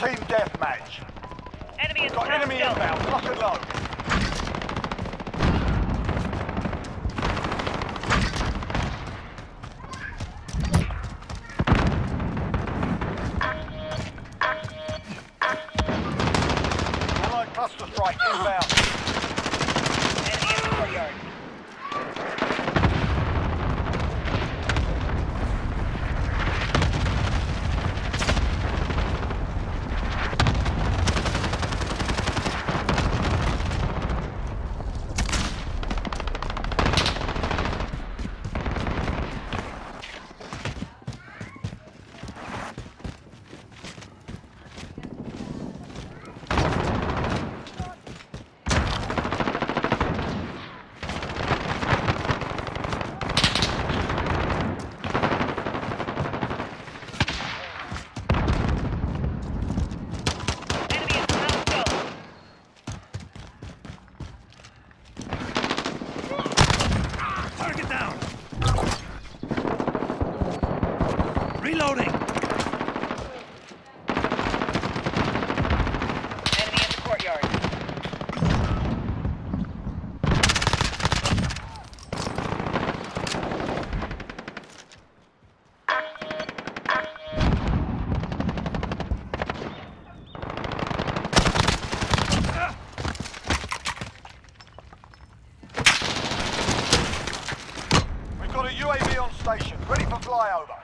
Team deathmatch. Enemy is Got enemy still. inbound. Lock and load. Allied cluster strike inbound. Enemy in the courtyard. Enemy is still. Target down! Reloading! Enemy in the courtyard. We've got a UAV on station, ready for flyover.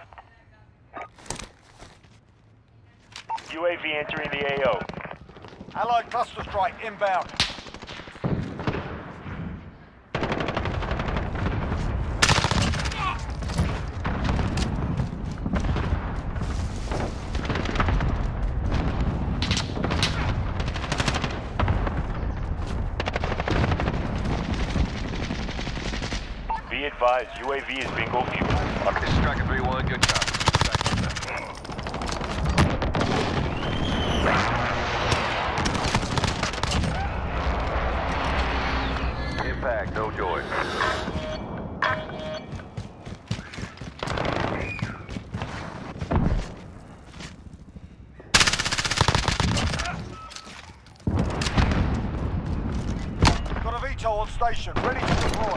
UAV entering the AO. Allied cluster strike inbound. Be advised, UAV is bingo fuel. This is Striker 3-1, good job. Impact, no joy. Got a VTOL on station, ready to deploy.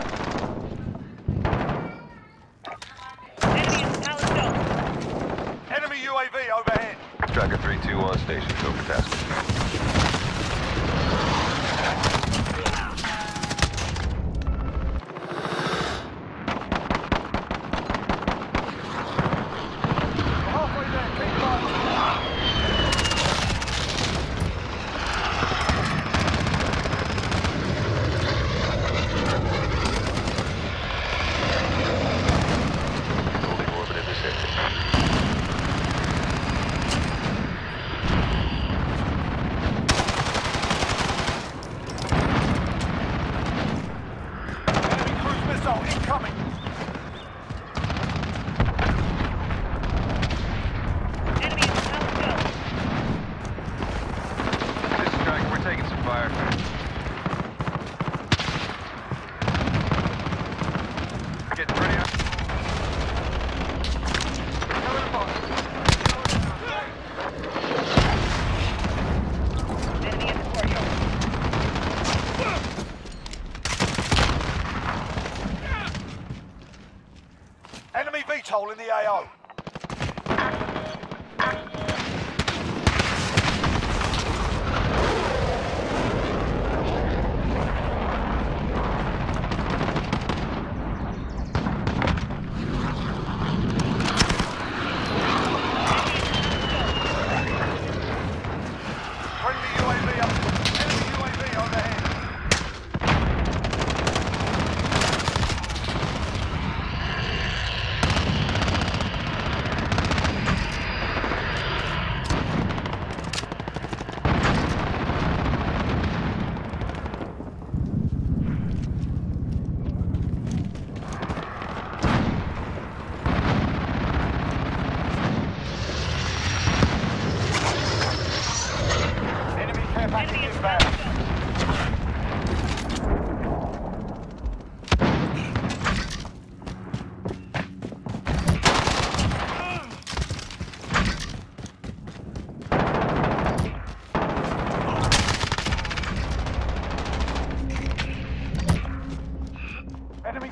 Enemy in Palestone. Enemy UAV overhead. Striker 3-2 on station, go for task. Halfway there, keep fighting. Holding orbit in this area. Enemy cruise missile incoming. Enemy in Palestone. This is Striker, we're taking some fire. Getting ready up. Enemy in the courtyard. Enemy VTOL in the AO. Friendly UAV up. Enemy UAV overhead.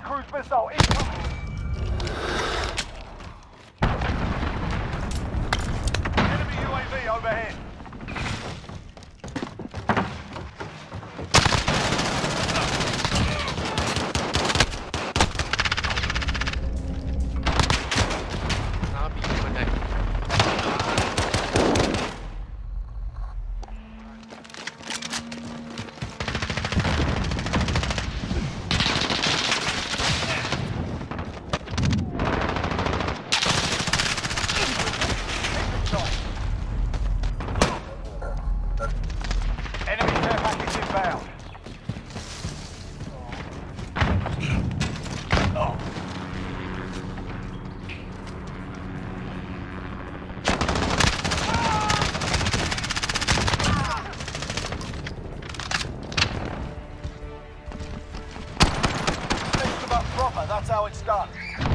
cruise missile incoming. Enemy UAV overhead. Nó bị bên này. Enemy care package inbound. Fix them up proper, that's how it's done.